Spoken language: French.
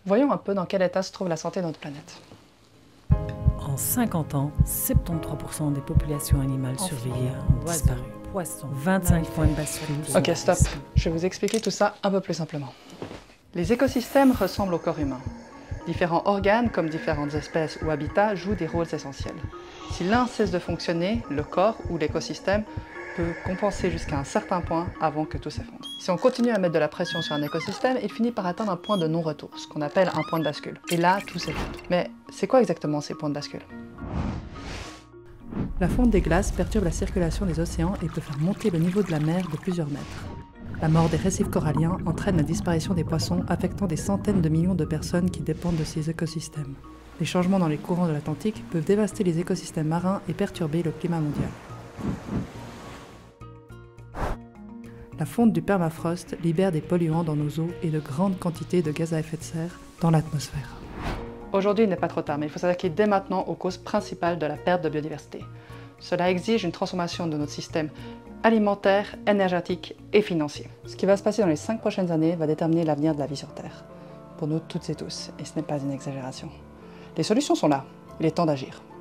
Voyons un peu dans quel état se trouve la santé de notre planète. En 50 ans, 73% des populations animales surveillées ont disparu. Poissons, 25 points de bascule. Ok, stop. Je vais vous expliquer tout ça un peu plus simplement. Les écosystèmes ressemblent au corps humain. Différents organes, comme différentes espèces ou habitats, jouent des rôles essentiels. Si l'un cesse de fonctionner, le corps ou l'écosystème peut compenser jusqu'à un certain point avant que tout s'effondre. Si on continue à mettre de la pression sur un écosystème, il finit par atteindre un point de non-retour, ce qu'on appelle un point de bascule. Et là, tout s'effondre. Mais c'est quoi exactement ces points de bascule? La fonte des glaces perturbe la circulation des océans et peut faire monter le niveau de la mer de plusieurs mètres. La mort des récifs coralliens entraîne la disparition des poissons, affectant des centaines de millions de personnes qui dépendent de ces écosystèmes. Les changements dans les courants de l'Atlantique peuvent dévaster les écosystèmes marins et perturber le climat mondial. La fonte du permafrost libère des polluants dans nos eaux et de grandes quantités de gaz à effet de serre dans l'atmosphère. Aujourd'hui, il n'est pas trop tard, mais il faut s'attaquer dès maintenant aux causes principales de la perte de biodiversité. Cela exige une transformation de notre système alimentaire, énergétique et financier. Ce qui va se passer dans les 5 prochaines années va déterminer l'avenir de la vie sur Terre. Pour nous toutes et tous, et ce n'est pas une exagération. Les solutions sont là, il est temps d'agir.